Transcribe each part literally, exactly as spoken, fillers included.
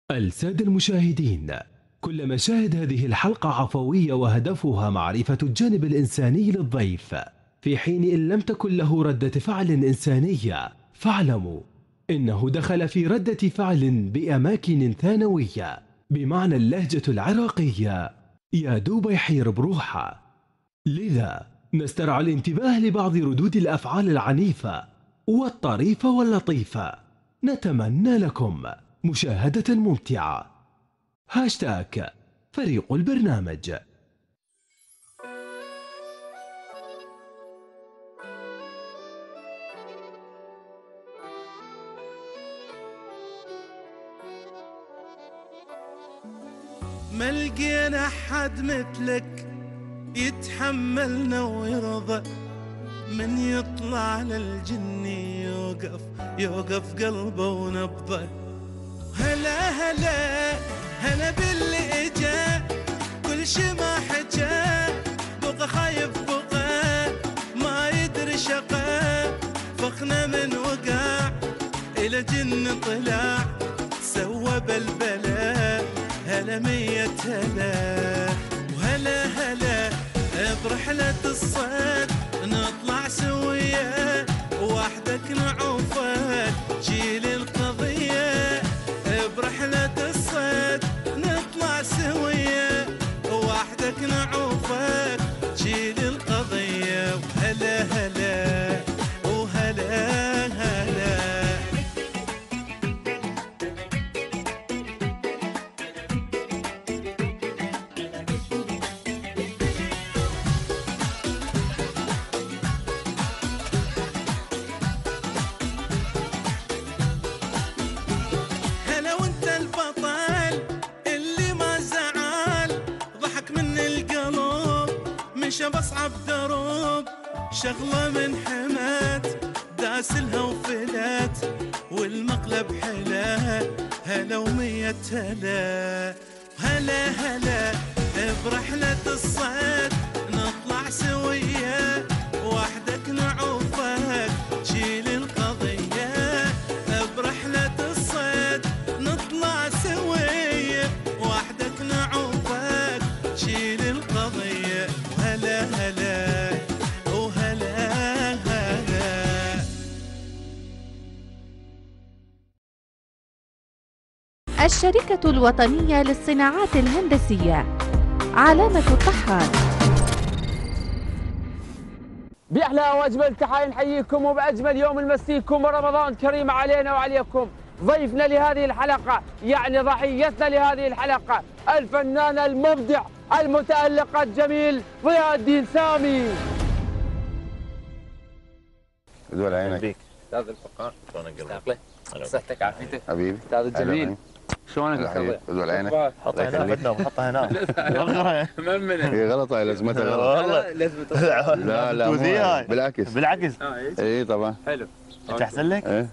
السادة المشاهدين، كل مشاهد هذه الحلقة عفوية وهدفها معرفة الجانب الإنساني للضيف، في حين إن لم تكن له ردة فعل إنسانية فاعلموا إنه دخل في ردة فعل بأماكن ثانوية، بمعنى اللهجة العراقية يا دوب يحير بروحه. لذا نسترعى الانتباه لبعض ردود الأفعال العنيفة والطريفة واللطيفة. نتمنى لكم مشاهدة ممتعة. هاشتاج فريق البرنامج. ما لقينا حد مثلك يتحملنا ويرضى، من يطلع للجني يوقف يوقف قلبه ونبضه. هلا هلا هلا باللي اجا، كل شي ما حجا، بقى خايف بقى ما يدري شقا، فخنا من وقع الى جن طلع سوى بلبله. هلا مية هلا وهلا هلا برحلة الصيد نطلع سوية، وحدك نعوفك جيل القضية. برحلة الصيد نطلع سوية، وحدك نعوفك جيل القضية. وهلا هلا وهلا هلا. بصعب دروب شغلة من حمات، داسلها وفلات والمقلب حلا. هلا ومية هلا هلا هلا برحلة الصيد نطلع سوية، وحدك نعوفك جيل القضية. برحلة الصيد نطلع سوية، وحدك نعوفك جيل القضية. هلا هلا وهلا هلا. الشركة الوطنية للصناعات الهندسية، علامة الطحان. بأحلى وأجمل تحايا نحييكم، وبأجمل يوم نمسيكم، ورمضان كريم علينا وعليكم. ضيفنا لهذه الحلقة يعني ضحيتنا لهذه الحلقة الفنان المبدع المتألق الجميل ضياء الدين سامي. دول عينك استاذ الفقار، شلونك قلبي؟ صحتك عافيتك حبيبي استاذ الجميل، شلونك الحبيب؟ دول عينك حطها هنا بدنا حطها هنا. ممنه هي غلط، هاي لازمتها غلط والله لازمتها. لا لا مو هاي. بالعكس بالعكس اي طبعا حلو. انت احسن لك؟ ايه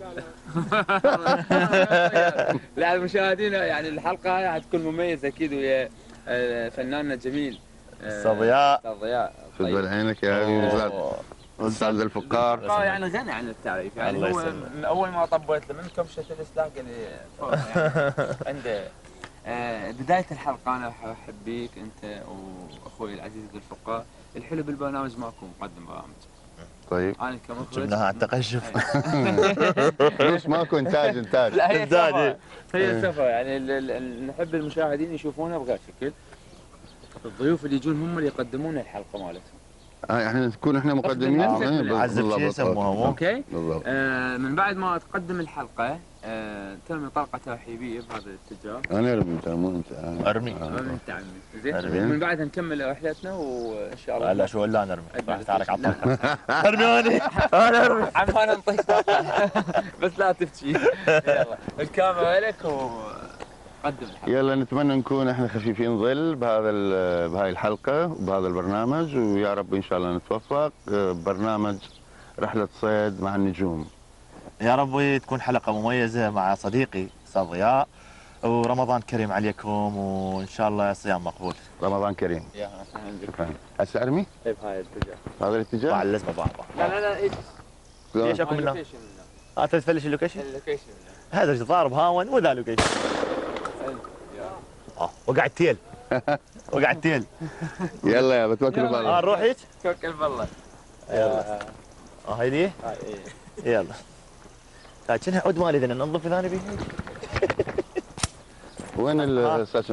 لا المشاهدين يعني الحلقه هاي حتكون مميزه اكيد، ويا فناننا الجميل استاذ ضياء. استاذ ضياء دول عينك يا حبيبي. استاذ استاذ الفقار يعني غني عن التعريف، يعني الله هو يسلمك. من اول ما طبيت له من كبشه الاسلاك قال لي يعني عنده آه، بدايه الحلقه. انا احب بيك انت واخوي العزيز الفقار. الحلو بالبرنامج ماكو مقدم برامج. طيب انا كمخرج جبناها على التقشف. ليش ماكو انتاج انتاج لا هي إنتاج. سفر، هي سفر يعني ال- ال- نحب المشاهدين يشوفونا بغير شكل. الضيوف اللي يجون هم اللي يقدمون الحلقه مالتهم. اه احنا نكون احنا مقدمين. آه، إيه، عزب شيء بالضبط. يسموها مو؟ اوكي. بالضبط. آه من بعد ما تقدم الحلقه آه ترمي طلقه ترحيبيه بهذا التجار. انا ارمي انت مو انت. آه. ارمي. آه. انت عمي زين. أرمي. من بعدها نكمل رحلتنا وان شاء الله. لا شو لا نرمي راح تعارك على لا. الطريق. ارمي هوني انا ارمي عم انا نطيش بس لا تبكي. يلا الكاميرا لك وقدم الحلقه. يلا نتمنى نكون احنا خفيفين ظل بهذا ال- بهاي الحلقه وبهذا البرنامج، ويا رب ان شاء الله نتوفق. آه، برنامج رحله صيد مع النجوم. يا رب تكون حلقه مميزه مع صديقي استاذ ضياء، ورمضان كريم عليكم، وان شاء الله صيام مقبول. رمضان كريم. يا عندك. شكرا. هسه ارمي طيب هاي الاتجاه. هذا الاتجاه. مع اللزمه بعض. لا لا لا ايش؟ ليش اكو منه؟ اه تفلش اللوكيشن؟ اللوكيشن. هذا ضارب هاون وذا لوكيشن. اه وقع التيل وقع التيل. يلا يا بتوكل اه بالله. نروح هيك؟ توكل بالله. يلا. اه هيدي؟ هاي ايه. يلا. هاي كأنها عود مالي ذا ننظف ثاني بيه. وين السكن؟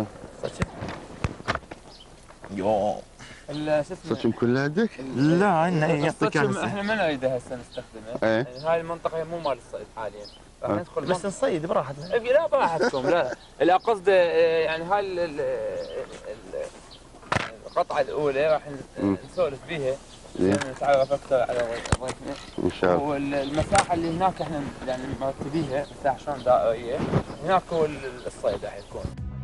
يو شو اسمه؟ السكن كله عندك؟ لا انه يعطيك الصدشم احنا ما نريده هسه نستخدمه. ايه. يعني هاي المنطقه مو مال الصيد حاليا. راح ندخل بس نصيد براحتنا. إيه، لا براحتكم لا. لا قصده آه، يعني هاي ال- ال- ال- القطعه الاولى راح نسولف بيها. زين. نتعرف اكثر على ضيفنا. ان شاء الله. والمساحه اللي هناك احنا يعني مرتبيها مساحه شلون دائريه. هناك هو الصيد راح يكون.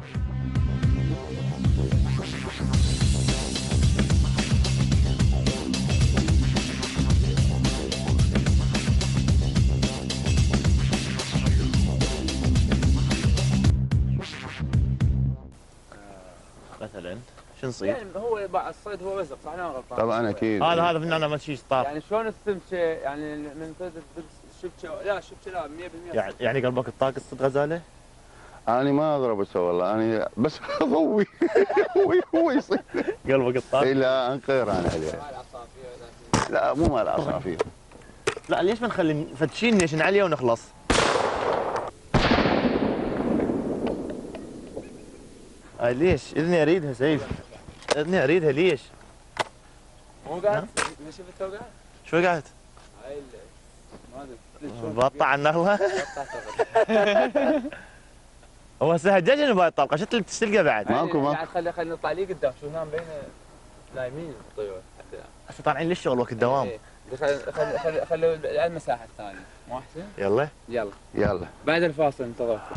مثلا شو نصيد؟ يعني هو بقى الصيد هو رزق صح؟ انا غلطان. طبعا اكيد. هذا هذا من انا ما شيء طار. يعني شلون السمكه يعني من صيد الشبكه لا الشبكه لا مية بالمية. يعني يعني قلبك الطاق تصيد غزاله؟ انا ما اضرب والله انا بس اضوي هو هو يصير. قلبك الطاق؟ اي لا انقير انا عليه. لا مو مال عصافير. لا ليش ما نخلي فتشين ليش نعليه ونخلص؟ هاي ليش؟ اذني اريدها سيف. اذني اريدها ليش؟ مو قاعد شفتها قاعد؟ شو قعدت؟ هاي ما ادري بقطع النخله؟ هو هسه هججني بهاي الطلقه شو تلقى بعد؟ ماكو ماكو. يعني خلي خلي نطلع لي قدام شو هنا بين نايمين الطيور. هسه طالعين للشغل وقت الدوام. خلي خلي خلي خلي على المساحه الثانيه مو احسن؟ يلا يلا يلا. بعد الفاصل انتظركم.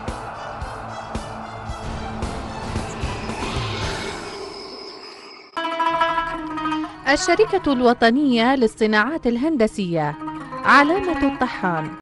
الشركة الوطنية للصناعات الهندسية علامة الطحان.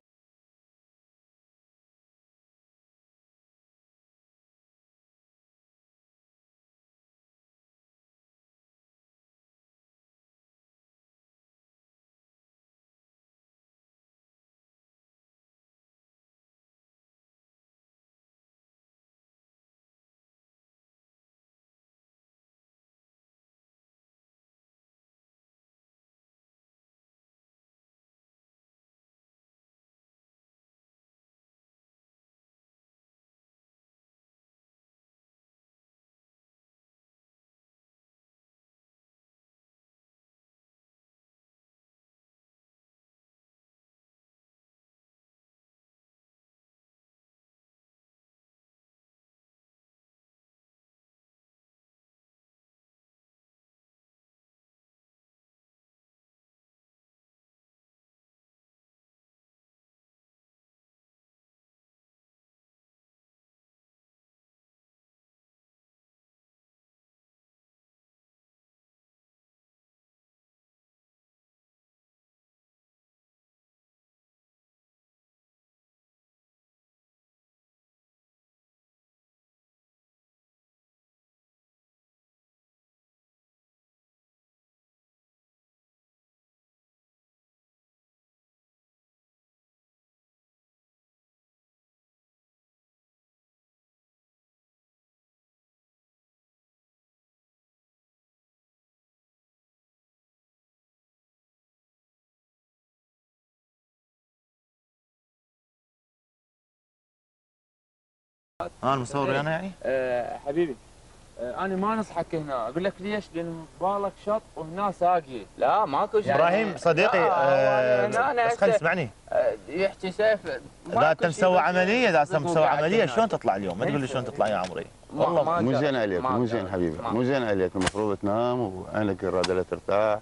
ها المصور انا يعني؟ أه حبيبي أه انا ما نصحك هنا اقول لك ليش؟ لان بالك شط وهنا ساقي. لا ماكو شيء. ابراهيم صديقي آه بس خلي اسمعني. أه يحكي سيف اذا انت مسوي عمليه اذا انت مسوي عمليه شلون تطلع اليوم؟ ما تقول لي شلون تطلع يا عمري. والله مو زين عليك مو زين حبيبي مو زين عليك المفروض تنام وعينك الرادله ترتاح.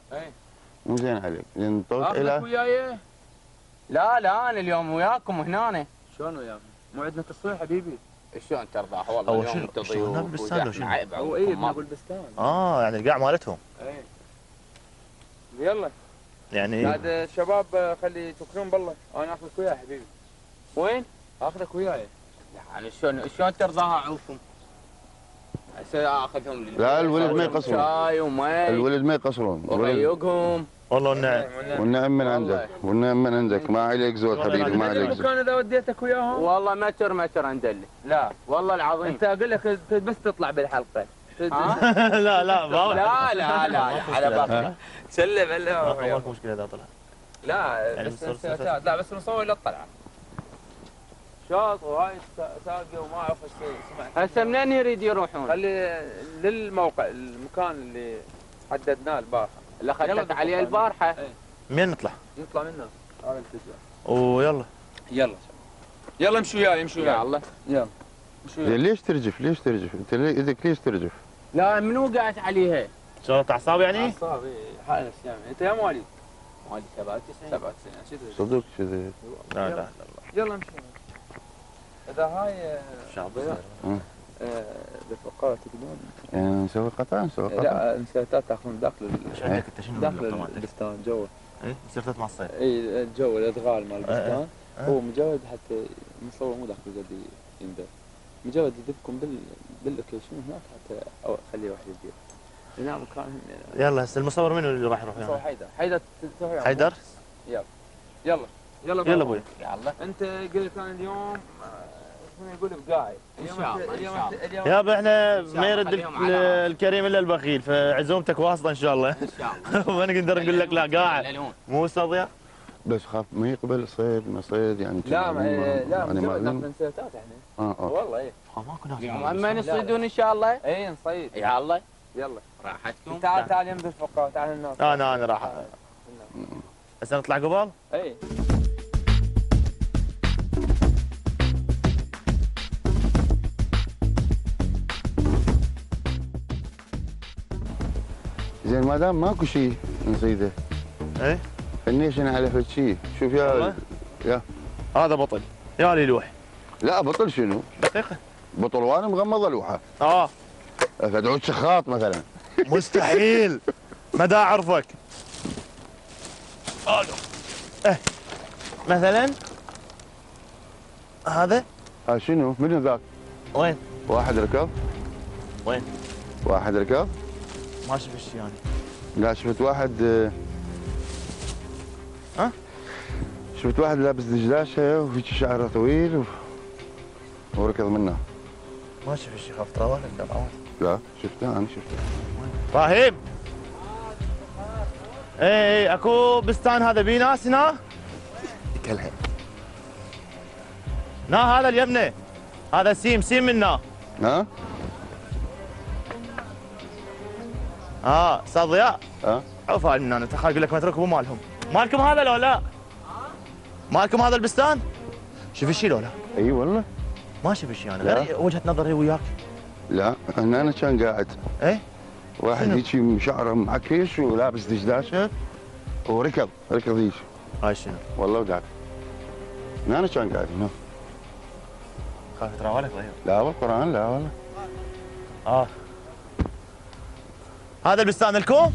مو زين عليك لان طوت الى وياي. لا لا انا اليوم وياكم هنا. شلون وياكم؟ مو عندنا تصوير حبيبي. شلون ترضاح والله هو اليوم شنو انت شلون ضيوف بالبستان لو شنو؟ هو اي بنقول بستان. اه يعني القاع مالتهم. اي يلا يعني بعد الشباب خلي يتوكلون بالله انا اخذك وياي حبيبي. وين؟ اخذك وياي. يعني شلون شلون ترضاها عوفهم؟ هسه اخذهم لا الولد ما يقصرون. شاي ومي الولد ما يقصرون. وضيقهم والله والنعم. والنعم من عندك، والنعم من عندك، ما عليك زود حبيبي، ما عليك زود. المكان اذا وديتك وياهم والله متر متر عندلي. لا والله العظيم. انت اقول لك بس تطلع بالحلقه. لا لا ما لا لا لا على بالك. سلم الا ماكو مشكله اذا طلع. لا يعني بس بتصير نسيتات. لا بس نصور للطلعه. شاط وهاي ساقي وما اعرف ايش سمعت. هسه منين يريد يروحون؟ خلي للموقع المكان اللي حددناه البارحه. اللي اخذتك عليه البارحه. منين نطلع؟ نطلع منه هذا الاتجاه. ويلا يلا يلا امشي وياي امشي وياي. يلا يلا امشي وياي. ليش ترجف؟ ليش ترجف؟ انت ليه ايدك ليش ترجف؟ لا منو قاعد عليها؟ شغلة اعصاب يعني؟ اعصابي حالس يعني. انت يا مواليد؟ مواليد سبعة وتسعين. سبعة وتسعين. صدق كذي. لا لا يلا امشي. اذا هاي شعب بالفقاره تقدرون يعني نسوي قطع نسوي قطع. لا السيرتات تاخذون داخل ايش عندك انت شنو داخل اللقطة مالتك؟ البستان جوا. ايه سيرتات مع الصيد. اي الجو الادغال مال البستان أه. هو مجرد حتى المصور مو داخل قد يندر. مجرد يدفكم بال باللوكيشن هناك حتى أو خليه واحد يدير. هنا مكان يلا هسه المصور منو اللي راح يروح مصور ويانا؟ حيدر. حيدر تسوي حيدر؟ يلا يلا يلا يلا ابوي. يلا. انت قلت انا اليوم شنو يقول بقاعد. إن شاء الله، إن شاء الله. اليوم يابا احنا شاء ما الله يرد خليهم على الكريم الا البخيل، فعزومتك واسطه ان شاء الله. ان شاء الله. ما نقدر نقول لك لا قاعد يعلنون. مو صديق. بس خاف ما يقبل صيد ما صيد يعني. لا ما لا يعني مجرد ما ناخذ سيرتات احنا. اه اه والله ايه. ماكو ناس. اما يصيدون ان شاء الله. اي نصيد. يلا يلا راحتكم. تعال تعال يم بالفقاعه تعال الناس. انا انا راح هسه نطلع قبل؟ اي زين ما دام ماكو شيء نصيده. ايه فنيش انا على فد شيء. شوف يا والله؟ يا هذا بطل يا لي لوح. لا بطل شنو؟ دقيقه. بطل وانا مغمض الوحه. اه فدعود شخاط مثلا. مستحيل ما دا اعرفك. اه مثلا هذا ها شنو؟ منو ذاك؟ وين؟ واحد ركض؟ وين؟ واحد ركض؟ ما شفت شيء يعني. لا شفت واحد آه، ها؟ شفت واحد لابس دجلاشه وفي شعره طويل و... وركض منه. ما شفت شيء خاف تراوح لك لا شفته انا شفته. ابراهيم ايه ايه اكو بستان هذا بيه ناس هنا؟ كلها نا هذا اليمنى هذا سيم سيم منا. ها؟ اه استاذ ضياء ها؟ عوف هاي من انا تخيل اقول لك ما تركبوا مالهم. مالكم هذا لو لا؟ مالكم هذا البستان؟ شوف الشيء لو لا؟ اي والله. ما شوف الشيء انا لا. غير وجهه نظري وياك. لا هنا انا كان قاعد ايه واحد شنو؟ هيك شعره معكش ولابس دجلاشه وركض ركض هيك. هاي شنو؟ والله وداك. هنا انا كان قاعد هنا. خاف تراوح لك ضياء. لا بالقران لا والله. اه هذا البستان لكم؟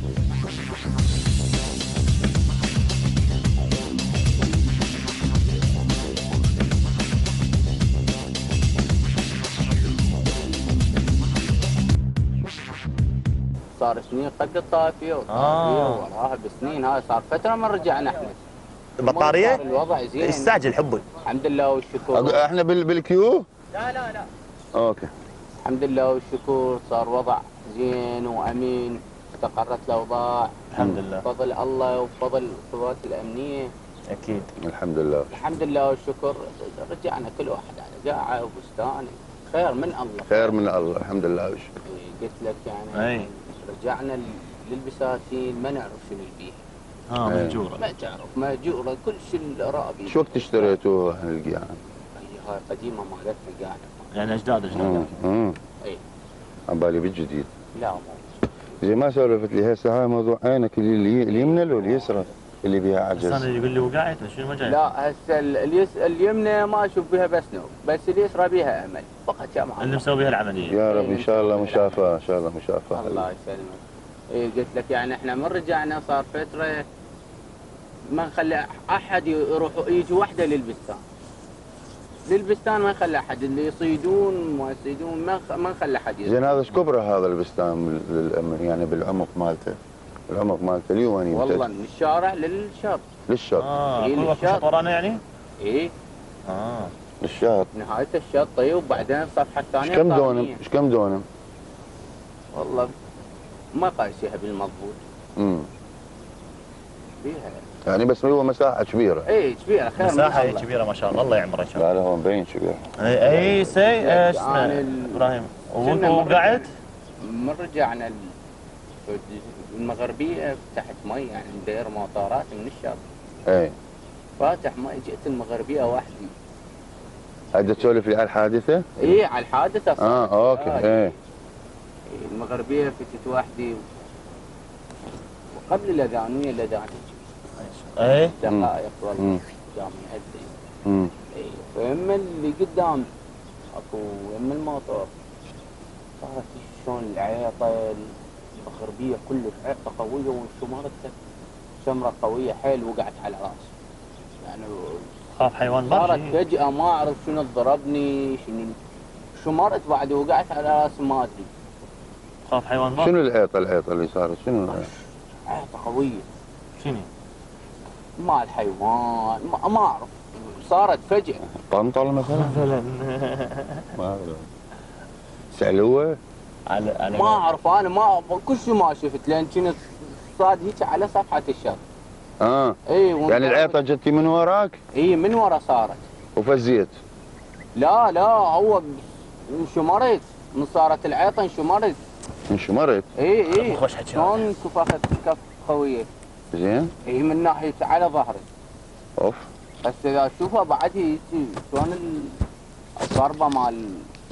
صار سنين قد الطافيه وطافيه وراها بسنين. هاي صار فتره ما رجعنا احنا. البطاريه؟ صار الوضع زين. استعجل حبي. الحمد لله والشكر. أقول احنا بال بالكيو؟ لا لا لا. اوكي. الحمد لله والشكر صار وضع زين وامين. استقرت الاوضاع. الحمد لله. بفضل الله وبفضل القوات الامنيه. اكيد. الحمد لله. الحمد لله والشكر. رجعنا كل واحد على قاعه وبستان. خير من الله. خير من الله الحمد لله والشكر. قلت لك يعني اي رجعنا للبساتين ما نعرف شنو البيئه. اه إيه. مهجوره. ما تعرف مهجوره كل شيء رابي. شو وقت اشتريتوه القيعان؟ هي هاي قديمه مالتنا قاعده. يعني اجداد اجداد. امم اي عبالي بالجديد. لا مو زي ما سولفت لي هسه هاي موضوع عينك اللي اليمنى لو اليسرى اللي بيها بس انا عجز. يقول لي وقعت شنو ما جاي؟ لا هسه اليس اليمنى ما اشوف بها بس نور بس اليسرى بها امل فقط يا معلم. اللي مسوي بها العمليه. يا رب ان شاء الله مشافاه ان شاء الله مشافاه. الله يسلمك. اي قلت لك يعني احنا من رجعنا صار فتره ما نخلي احد يروح يجي وحده للبستان. للبستان ما نخلي احد اللي يصيدون ما يصيدون ما ما نخلي احد يجي. زين هذا ايش كبره هذا البستان بال- يعني بالعمق مالته؟ العمق مالته لي وين يمتد؟ والله من الشارع للشط. للشط. اه إيه كل وقت للشط. شط ورانا يعني؟ ايه اه للشط. نهاية الشط. طيب وبعدين الصفحة ايش الثانية كم طارمية. دونم؟ ايش كم دونم؟ والله ما قايسيها بالمضبوط. امم فيها يعني بس هو مساحة كبيرة. ايه كبيرة خير من مساحة الله. كبيرة ما شاء الله، الله يعمره ان شاء الله. لا لا هو مبين كبير. اي اي سي ايش اسمه يعني ال- ابراهيم كنا وقعد؟ من رجعنا ال- المغربية تحت مي يعني ندير موطارات من الشط. اي فاتح مي جئت المغربية وحدي. هذا تسولف لي على الحادثة؟ ايه على الحادثة صارت. اه اوكي آه، ايه. المغربية فتت وحدي وقبل الأذانية الأذان اي دقائق والله مم. قام يأذن. امم ايه فيما اللي قدام اكو يما الموتور صارت شلون العيطة المغربية كلش عيطة قوية وانشمرت شمرة قوية حيل وقعت على راسي. يعني خاف حيوان صارت بري. فجأة ما أعرف شنو ضربني شنو شمرت بعد وقعت على راسي ما أدري. خاف حيوان بري. شنو العيطة العيطة اللي صارت شنو؟ عيطة قوية شنو؟ مع الحيوان ما, ما أعرف صارت فجأة. طنطل مثلا؟ مثلا ما أعرف. سعلوة؟ على على ما أعرف أنا ما كل شيء ما شفت لأن كنت صاد هيك على صفحة الشط. اه اي يعني العيطة جتي من وراك اي من ورا صارت. وفزيت؟ لا لا هو انشمرت من صارت العيطة انشمرت. انشمرت؟ اي اي خوش حكي. شلون كفاخت كف قوية. زين؟ اي من ناحية على ظهري. اوف. بس اذا اشوفها بعد هيك شلون ال- الضربة مال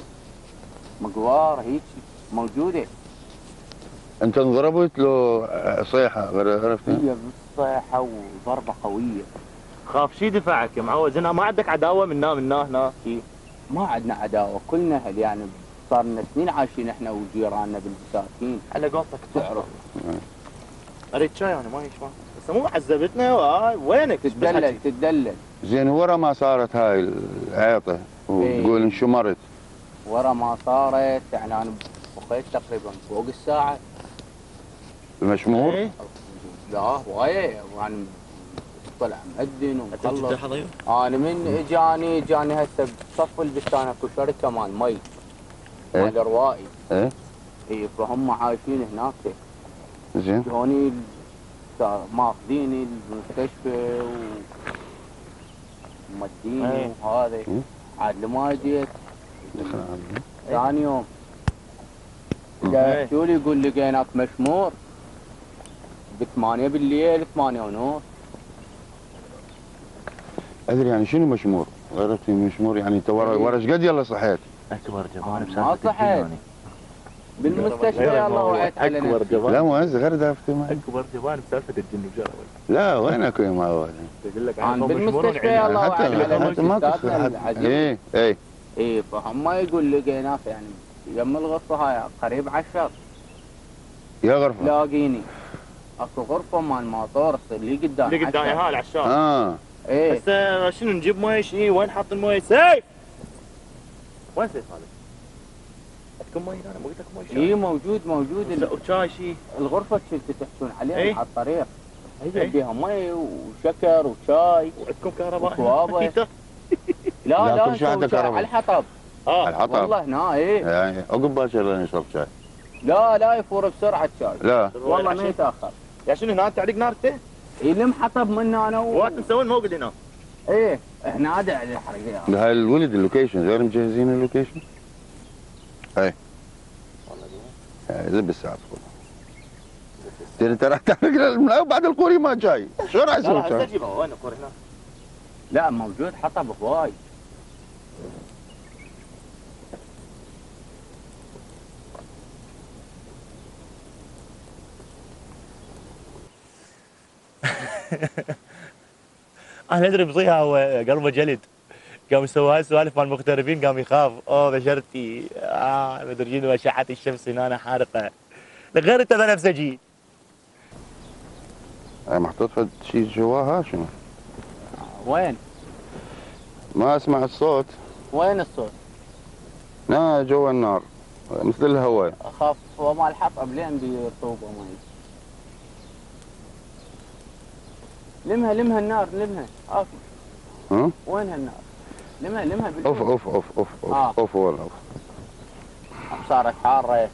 مقوار هيك موجودة. انت انضربت لو صيحة غير عرفت؟ هي بالصيحة وضربة قوية. خاف شي دفعك يا معود هنا ما عندك عداوة منا منا هنا شي؟ ما عندنا عداوة كلنا اهل يعني صار لنا سنين عايشين احنا وجيراننا بالبساتين. على قولتك تعرف اريد شاي انا ما يشوى بس مو عذبتنا وهاي وينك؟ تدلل تدلل. زين ورا ما صارت هاي العيطة وتقول انشمرت ورا ما صارت يعني انا بقيت تقريبا فوق الساعة. المشمور؟ ايه لا وايه يعني طلع مأذن ومخلص. حضير؟ انا من اجاني اجاني هسه بصف البستان اكو شركة مال مي إيه؟ مال روائي. ايه اي فهم عايشين هناك. زين. جوني ماخذيني المستشفى ومديني إيه. وهذا إيه. عاد لما جيت دخل عندي. ثاني يوم إيه. شو لي يقول لقيناك مشمور بثمانية بالليل ثمانية ونص. ادري يعني شنو مشمور؟ عرفت مشمور يعني انت ورا ورا ايش قد يلا صحيت؟ اكبر جبان ما بسالفة صحيت. الجنوني. بالمستشفى يا الله وعيت على اكبر نفسي. جبان لا مو هسه غير دافتي معي. اكبر جبان بسالفة الجن وجرى. لا وينك يا معود؟ يقول لك عن أنا بالمستشفى يا الله حتى وعيت على حتى ما نفسي. تدخل استاذنا حتى العزيز. ايه ايه اي فهم ما يقول لقيناك يعني يم الغرفة هاي قريب عشر يا غرفة. لاقيني اكو غرفة مال ماطور اللي قدام اللي قدامي عشر. ها العشاق. اه ايه هسه شنو نجيب مي شي وين حاط المي؟ سيف وين سيف هذا؟ عندكم مي هنا؟ ما قلت لكم مي اي شاي؟ موجود موجود ال- وشاي شي؟ الغرفة اللي تحكون عليها إيه. على الطريق هي إيه. بيها مي وشكر وشاي. وعندكم كهرباء؟ وكوابة. هنا؟ لا لا، لا كل شيء عنده نسوي شاي كهرباء. على الحطب. اه الحطب. والله هنا ايه. يعني عقب باكر نشرب شاي. لا لا يفور بسرعة شاي. لا والله ما يتأخر. يا شنو هنا تعليق نارته؟ اي لم حطب منا انا و... وات مسوين موقد هنا؟ ايه هنا عاد على الحرقة. هاي الولد اللوكيشن غير مجهزين اللوكيشن؟ هاي هاي لبس ساعة انت راح تحرق لنا وبعد القوري ما جاي، شو راح لا يسوي لا شاي؟ استجيبه وين الكور هنا؟ لا موجود حطب هواي. انا ادري بصيها هو قلبه جلد قام يسوي هاي السوالف مال المغتربين قام يخاف اوه بشرتي اه مدري شنو اشعه الشمس هنا حارقه غير انت بنفسجي. هاي محطوط فد شيء جواها شنو؟ وين؟ ما اسمع الصوت. وين الصوت؟ لا جوا النار مثل الهواء. اخاف هو مال حطب لين بيرطوبه مي. لمها لمها النار لمها. اوف. ها؟ وينها النار؟ لمها لمها اوف بالأول. اوف اوف اوف اوف آه. اوف والله اوف. صارت حارة.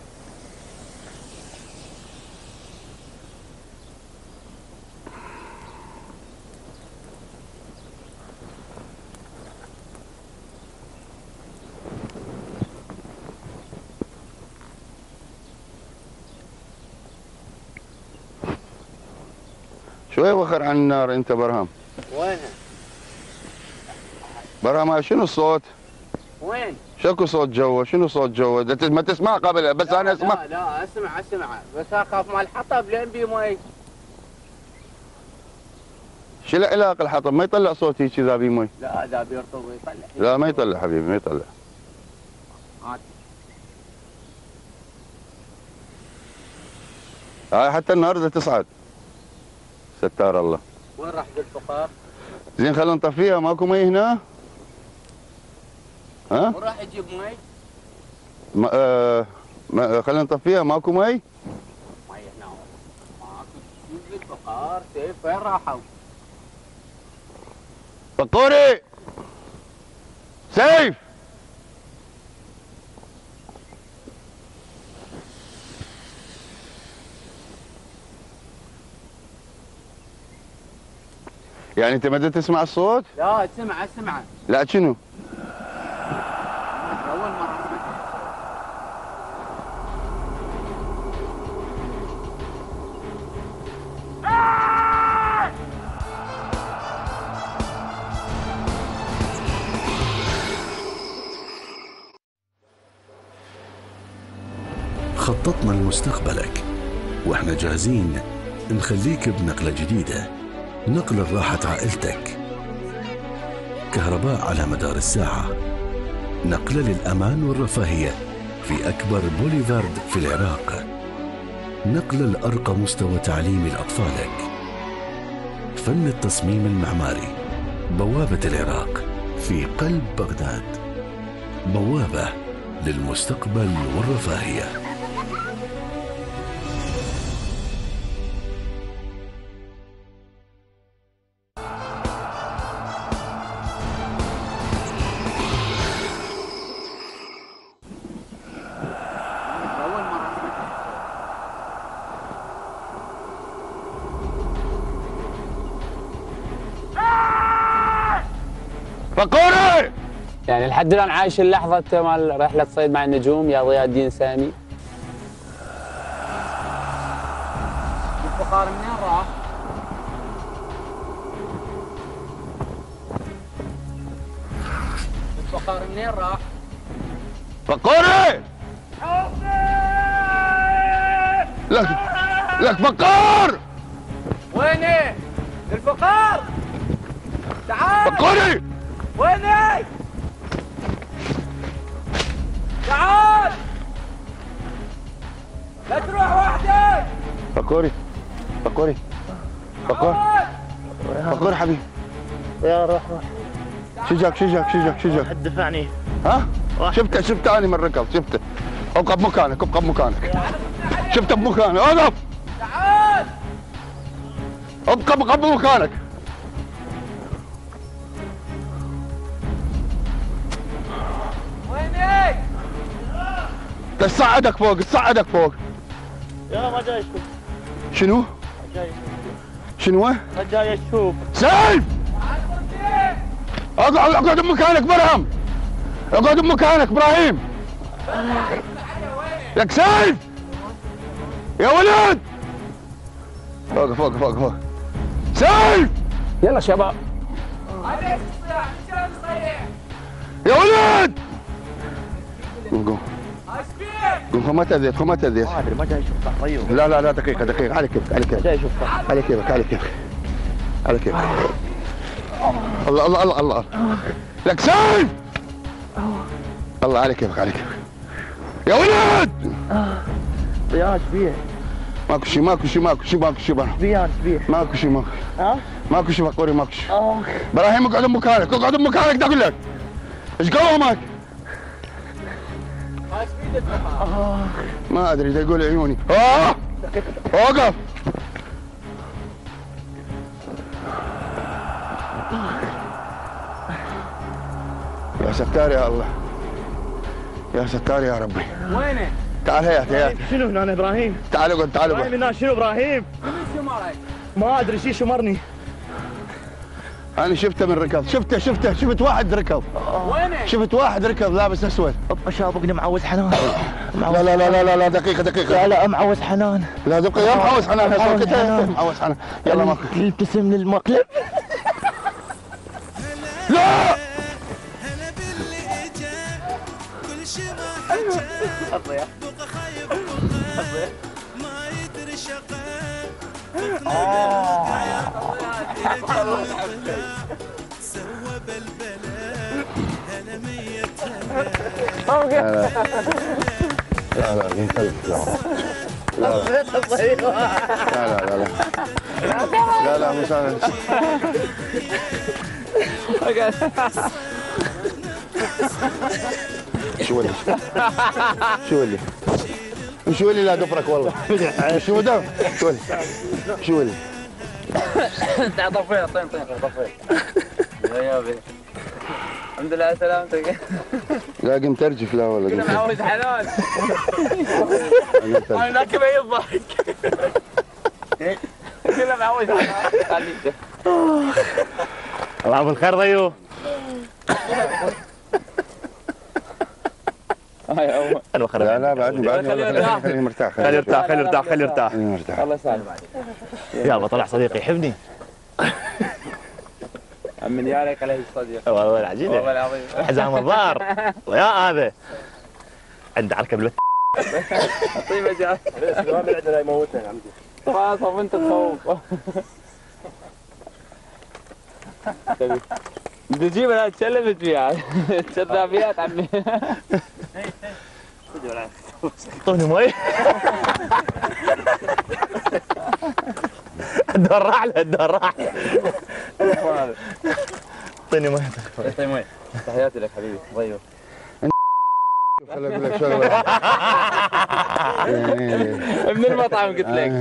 شوي وخر عن النار انت برهام. وينها؟ برهام شنو الصوت؟ وين؟ شكو صوت جوا؟ شنو صوت جوا؟ ده ما تسمع قبل بس لا انا اسمع. لا لا اسمع اسمع بس اخاف مال الحطب لين بي مي. شو العلاقه الحطب ما يطلع صوت هيك اذا بي مي؟ لا اذا بيرطب يطلع. لا ما يطلع حبيبي ما يطلع. هات. هاي حتى النار بدها تصعد. ستار الله. وين راح الفقار؟ زين خلينا نطفيها ماكو مي هنا؟ ها؟ وين راح يجيب مي؟ ما آه ما خلينا نطفيها ماكو مي؟ مي هنا ماكو شو الفقار سيف وين راحوا؟ فقوري سيف يعني انت ما تسمع الصوت؟ لا اسمع اسمع. لا شنو؟ اول مره خططنا لمستقبلك واحنا جاهزين نخليك بنقلة جديدة، نقل لراحة عائلتك، كهرباء على مدار الساعة، نقلة للأمان والرفاهية في أكبر بوليفارد في العراق، نقلة لأرقى مستوى تعليمي لأطفالك، فن التصميم المعماري، بوابة العراق في قلب بغداد، بوابة للمستقبل والرفاهية. فقوري يعني لحد الان عايش اللحظه مال رحله صيد مع النجوم يا ضياء الدين سامي. الفقار منين راح؟ الفقار منين راح؟ فقوري لك لك فقار ويني؟ الفقار تعال. فقوري ويني؟ تعال لا تروح وحدك. فقوري فقوري فقور فقور حبيبي يا روح روح. شو جاك شو جاك شو جاك شو جاك؟ حد دفعني. ها؟ شفته شفته انا من الركض شفته. ابقى بمكانك ابقى بمكانك. شفته بمكانك اقف. تعال ابقى ابقى بمكانك. وينك؟ تصعدك فوق تصعدك فوق. يا ما جاي اشوف. شنو؟ ما جاي شنو؟ ما جاي اشوف. سيف! اقعد اقعد بمكانك برهم. اقعد بمكانك ابراهيم. لك سيف! يا ولد! فوق فوق فوق فوق. سيف! يلا شباب. يا ولد! قوم قوم قوم قوم ما تأذيت قوم ما تأذيت. ما ادري ما جاي اشوف صح طيب. لا لا لا دقيقة دقيقة على كيفك على كيفك. جاي اشوف صح. على كيفك على كيفك على كيفك. الله الله الله الله لك سيف! الله على كيفك على كيفك. يا ولد! ضياء ايش بيه؟ ماكو شيء ماكو شيء ماكو شيء ماكو شيء برا. بيه ايش بيه؟ ماكو شيء ماكو ها؟ ماكو شيء فقوري ماكو شيء. اخ ابراهيم اقعد بمكانك اقعد بمكانك بدي اقول لك. ايش قومك؟ ما ادري دا يقول عيوني. اه اوقف يا ستار يا الله، يا ستار يا ربي. وينه؟ تعال هيا هيا. شنو هنا ابراهيم؟ تعال اقعد تعال ابراهيم اقعد. هنا شنو ابراهيم؟ من شمرك؟ ما ادري شي شمرني. انا شفته من ركض، شفته شفته شفت واحد ركض. وينه؟ شفت واحد ركض لابس اسود. شابقني معوز حنان. لا لا لا لا لا دقيقة دقيقة. لا لا معوز حنان. لا دقيقة يا معوز حنان. معوز حنان. معوز حنان. يلا ماكو. تلتسم للمقلب. لا هلا باللي اجا كل شي ما حجا بقى خايب بقى ما يدري شقا سوى بالبلا هلا مية هلا لا لا لا لا لا لا لا لا مش انا. شو اللي شو اللي شو اللي لا دفرك والله. شو ده شو اللي شو اللي تعال طفيها طين طين طفيها. يا ابي الحمد لله على سلامتك. لا قمت ارجف. لا والله كنا قمت معوز حنان. أرجف. انا كيف يضحك. كنا معوز حنان. خليك. الله بالخير ضيو. هاي اول. انا خرب. لا لا بعدني بعدني والله خليه مرتاح. خليه يرتاح خليه يرتاح خليه يرتاح. خليه مرتاح. الله يسلمك. يلا طلع صديقي يحبني. من يالك عليه الصديق. والله العجيب. والله العظيم. حزام الظهر. ويا هذا عنده عركه بالبت. طيبه جاء. ما بالعدل يموتنا يا عمي. خلاص انت تخوف. تجيب انا تشلفت فيها. تشذابيات عمي. اعطوني مي. الدراع له الدراع. اعطيني مي. اعطيني مي. تحياتي لك حبيبي ضيو. خليني اقول لك شغله. من المطعم قلت لك.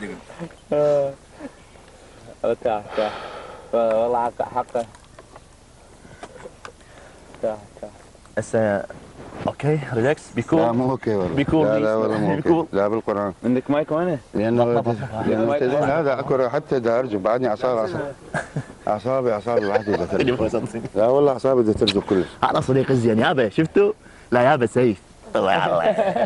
ارتاح ارتاح. والله حقه حقه. ارتاح ارتاح. هسه اوكي ريلاكس لا بيكون. مو اوكي والله. بيكون لا لا والله مو بيكون. اوكي. لا بالقران. عندك مايك وينه؟ لانه لانه تدري هذا اكو حتى دا ارجف بعدني اعصابي اعصابي اعصابي واحده دا ترجف. لا والله اعصابي دا ترجف كلش. هذا صديق الزين يابا شفتوا؟ لا يابا سيف. الله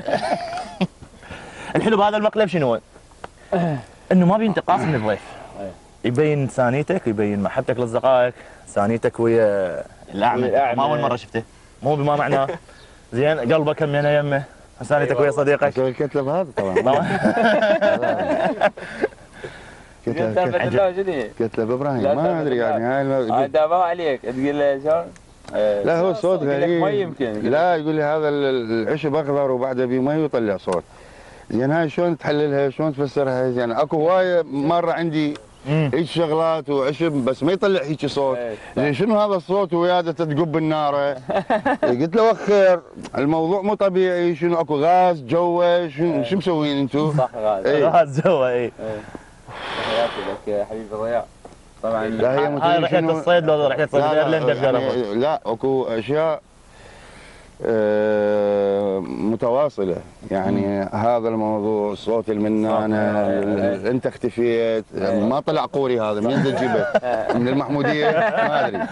الحلو بهذا المقلب شنو هو؟ انه ما بينتقاص من الضيف. يبين انسانيتك يبين محبتك لاصدقائك، انسانيتك ويا الاعمى. ما اول مره شفته. مو بما معناه زين قلبك همينه يمه، انسانيتك ويا صديقك. الكتلب هذا طبعا. كتلب ابراهيم ما ادري يعني هاي دابا عليك تقول له شلون؟ لا هو صوت غريب. مي يمكن. لا يقول لي هذا العشب اخضر وبعده بمي ويطلع صوت. زين هاي شلون تحللها؟ شلون تفسرها؟ يعني اكو هوايه مره عندي هيك شغلات وعشب بس ما يطلع هيك صوت. زين شنو هذا الصوت وياده تقب النار؟ قلت له وخر الموضوع مو طبيعي. شنو اكو غاز جوا؟ شنو شو مسوين انتم؟ صح غاز. غاز جوا اي. تحياتي لك يا حبيبي ضياء. طبعا لا هي هاي رحله الصيد لو رحله الصيد يعني لا اكو اشياء آه متواصله يعني. هذا الموضوع صوت المنانه انت اختفيت ما طلع قوري هذا منين تجيبه؟ من المحموديه ما ادري.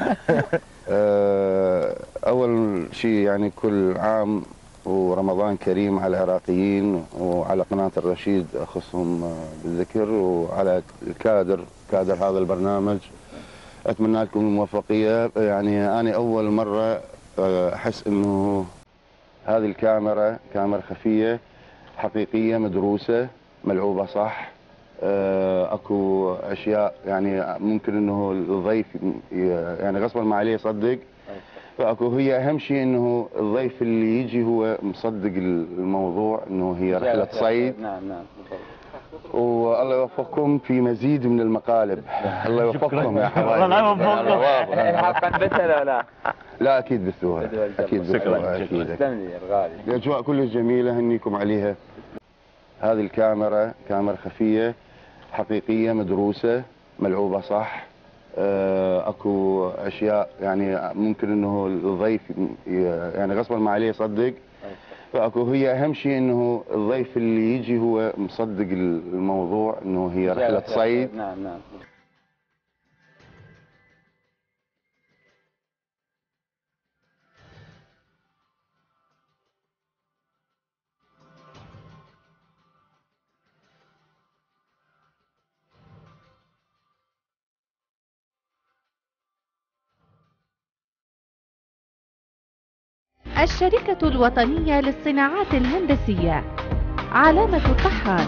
آه اول شيء يعني كل عام ورمضان كريم على العراقيين وعلى قناه الرشيد اخصهم بالذكر وعلى الكادر كادر هذا البرنامج. اتمنى لكم الموفقيه. يعني انا اول مره احس انه هذه الكاميرا كاميرا خفيه حقيقيه مدروسه ملعوبه صح. اكو اشياء يعني ممكن انه الضيف يعني غصبا ما عليه يصدق. فاكو هي اهم شيء انه الضيف اللي يجي هو مصدق الموضوع انه هي رحله صيد. نعم نعم. والله يوفقكم في مزيد من المقالب. الله يوفقكم يا حبايبي. الله يوفقكم. الحلقه نبثها ولا لا؟ لا اكيد بثوها اكيد بثوها اكيد. تسلم لي يا الغالي. الاجواء كلش جميله هنيكم عليها. هذه الكاميرا كاميرا خفيه حقيقيه مدروسه ملعوبه صح. آه، اكو اشياء يعني ممكن انه الضيف يعني غصبا ما عليه يصدق، فاكو هي اهم شيء انه الضيف اللي يجي هو مصدق الموضوع انه هي رحله صيد. نعم نعم. الشركة الوطنية للصناعات الهندسية، علامة الطحان.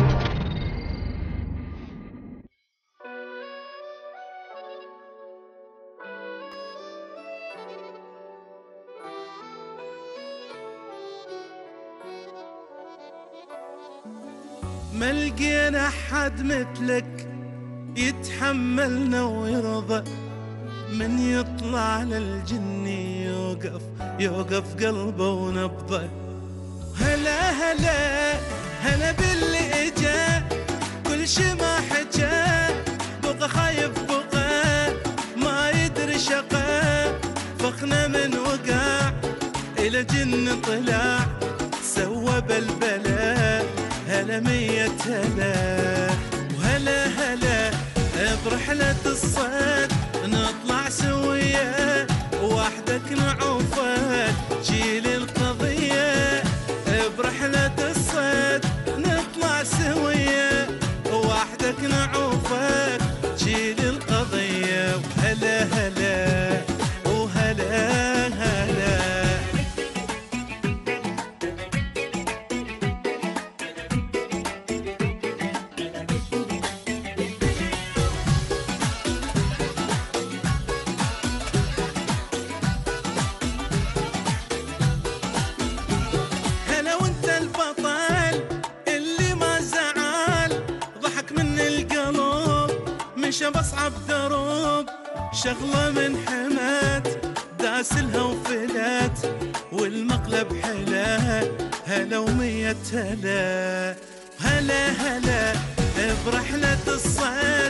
ما لقينا حد مثلك يتحملنا ويرضى، من يطلع للجني يوقف يوقف قلبه ونبضه. هلا هلا هلا باللي اجا كل شي ما حجا، بقى خايف بقى ما يدري شقا، فخنا من وقع الى جن طلع سوى بلبله. هلا مية هلا وهلا هلا برحلة الصيد نطلع سوية، وحدك نعوفك جيل القضية. برحلة الصيد نطلع سوية، وحدك نعوفك جيل القضية. وهلا هلا وهلا هلا. بصعب دروب شغلة من حمات داسلها وفلات، والمقلب حلا. هلا ومية هلا هلا هلا برحلة الصيد